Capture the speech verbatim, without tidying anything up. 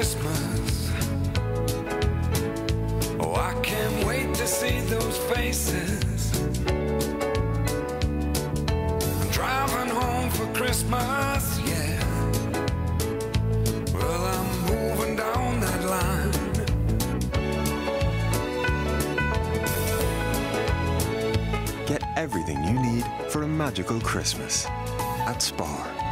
Christmas. Oh, I can't wait to see those faces. I'm driving home for Christmas, yeah. Well, I'm moving down that line. Get everything you need for a magical Christmas at SPAR.